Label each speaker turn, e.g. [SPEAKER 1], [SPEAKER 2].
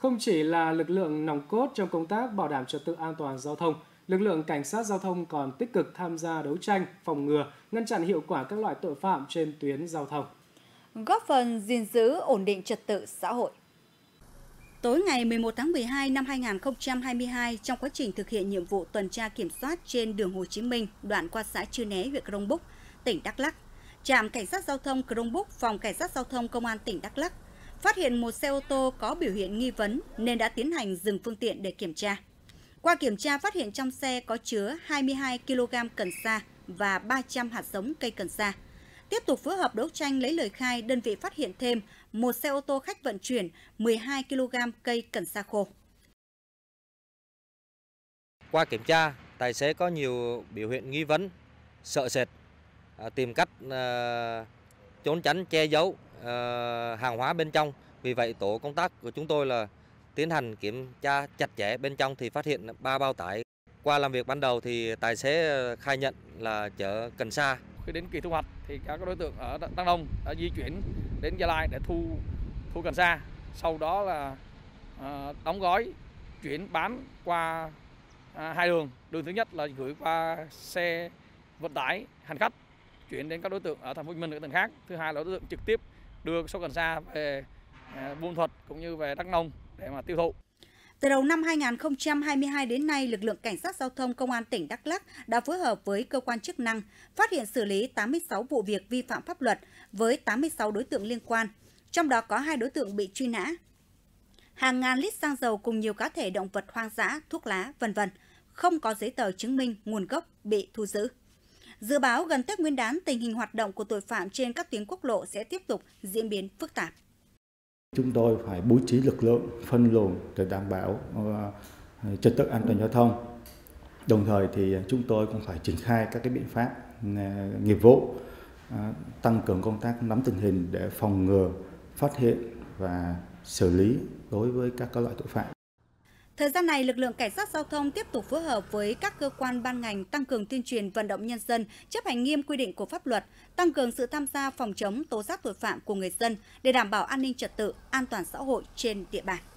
[SPEAKER 1] Không chỉ là lực lượng nòng cốt trong công tác bảo đảm trật tự an toàn giao thông, lực lượng cảnh sát giao thông còn tích cực tham gia đấu tranh, phòng ngừa, ngăn chặn hiệu quả các loại tội phạm trên tuyến giao thông,
[SPEAKER 2] góp phần gìn giữ ổn định trật tự xã hội. Tối ngày 11 tháng 12 năm 2022, trong quá trình thực hiện nhiệm vụ tuần tra kiểm soát trên đường Hồ Chí Minh, đoạn qua xã Chư Né, huyện Crong Búc, tỉnh Đắk Lắk, trạm cảnh sát giao thông Crong Búc, phòng cảnh sát giao thông công an tỉnh Đắk Lắk phát hiện một xe ô tô có biểu hiện nghi vấn nên đã tiến hành dừng phương tiện để kiểm tra. Qua kiểm tra phát hiện trong xe có chứa 22 kg cần sa và 300 hạt giống cây cần sa. Tiếp tục phối hợp đấu tranh lấy lời khai, đơn vị phát hiện thêm một xe ô tô khách vận chuyển 12 kg cây cần sa khô.
[SPEAKER 3] Qua kiểm tra, tài xế có nhiều biểu hiện nghi vấn, sợ sệt, tìm cách trốn tránh che giấu hàng hóa bên trong. Vì vậy tổ công tác của chúng tôi là tiến hành kiểm tra chặt chẽ bên trong thì phát hiện 3 bao tải. Qua làm việc ban đầu thì tài xế khai nhận là chở cần sa.
[SPEAKER 4] Khi đến kỳ thu hoạch thì các đối tượng ở Đắk Nông đã di chuyển đến Gia Lai để thu cần sa. Sau đó là đóng gói chuyển bán qua hai đường. Đường thứ nhất là gửi qua xe vận tải hành khách chuyển đến các đối tượng ở thành phố Hồ Chí Minh và tỉnh khác. Thứ hai là đối tượng trực tiếp đưa số cần sa về Buôn Thuật cũng như về Đắk Nông để mà tiêu thụ.
[SPEAKER 2] Từ đầu năm 2022 đến nay, lực lượng cảnh sát giao thông công an tỉnh Đắk Lắk đã phối hợp với cơ quan chức năng phát hiện xử lý 86 vụ việc vi phạm pháp luật với 86 đối tượng liên quan, trong đó có 2 đối tượng bị truy nã. Hàng ngàn lít xăng dầu cùng nhiều cá thể động vật hoang dã, thuốc lá, v.v. không có giấy tờ chứng minh nguồn gốc bị thu giữ. Dự báo gần Tết Nguyên đán, tình hình hoạt động của tội phạm trên các tuyến quốc lộ sẽ tiếp tục diễn biến phức tạp.
[SPEAKER 5] Chúng tôi phải bố trí lực lượng phân luồng để đảm bảo trật tự an toàn giao thông. Đồng thời thì chúng tôi cũng phải triển khai các cái biện pháp nghiệp vụ, tăng cường công tác nắm tình hình để phòng ngừa, phát hiện và xử lý đối với các loại tội phạm.
[SPEAKER 2] Thời gian này, lực lượng cảnh sát giao thông tiếp tục phối hợp với các cơ quan ban ngành tăng cường tuyên truyền vận động nhân dân chấp hành nghiêm quy định của pháp luật, tăng cường sự tham gia phòng chống tố giác tội phạm của người dân để đảm bảo an ninh trật tự, an toàn xã hội trên địa bàn.